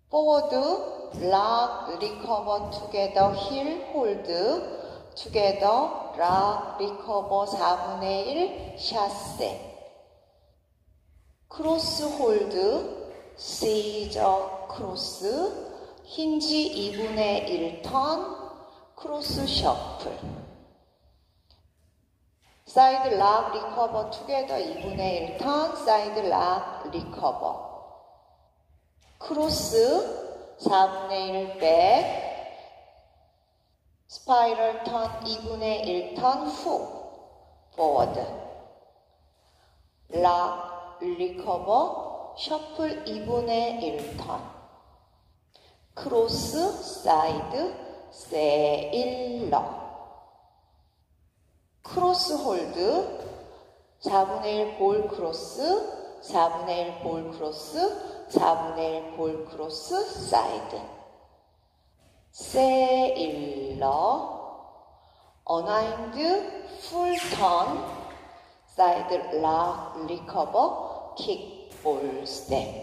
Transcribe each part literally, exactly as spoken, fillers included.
forward, lock, recover, together, heel, hold, together, lock, recover, 사분의 일, 샷세. 크로스 홀드, 시저 크로스, 힌지 이분의 일 턴, 크로스 셔플. 사이드 락 리커버 투게더 이분의 일 턴, 사이드 락 리커버. 크로스 사분의 일 백, 스파이럴 턴 이분의 일 턴 후, 포워드. 락 리커버, 셔플 이분의 일 턴. 크로스 사이드 세일러. 크로스 홀드, 사분의 일 볼 크로스, 사분의 일 볼 크로스, 사분의 일 볼 크로스, 사이드. 세일러, 어나인드, 풀 턴, 사이드 락, 리커버, 킥, 볼, 스텝.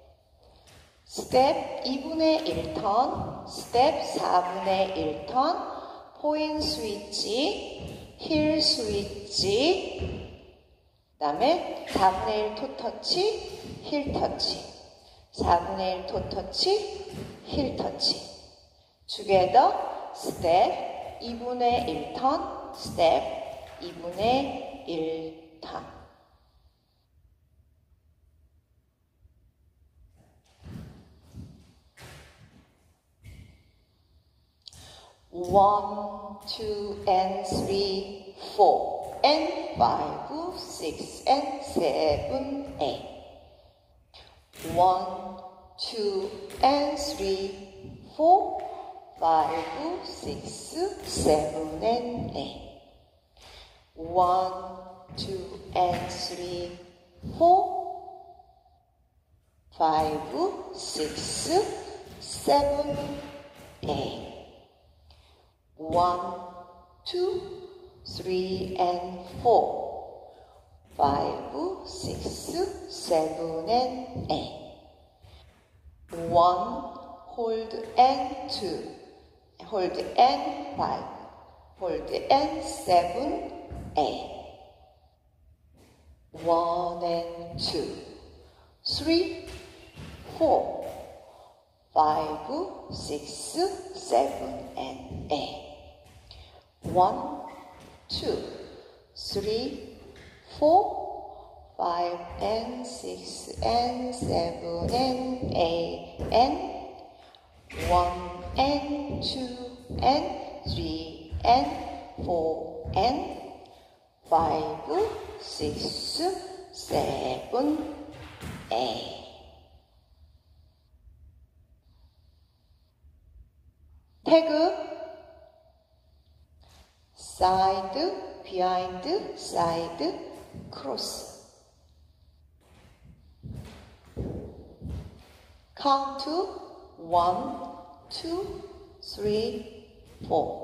스텝 이분의 일 턴, 스텝 사분의 일 턴, 포인 스위치, 힐 스위치, 그 다음에 사분의 일 토터치, 힐 터치, 사분의 일 토터치, 힐 터치. together, 스텝 이분의 일 턴, 스텝 이분의 일 턴. one, two, and three, four, and five, six, and seven, eight. one, two, and three, four, five, six, seven, and eight. one, two, and three, four, five, six, seven, eight. one, two, three, and four, five, six, seven, and eight. one, hold and two, hold and five, hold and seven, eight. one and two, three, four, five, six, seven, and eight. one, two, three, four, five, and six, and seven, and eight, and one, and two, and three, and four, and five, six, seven, eight. 태그 side, behind, side, cross. Count to one, two, three, four.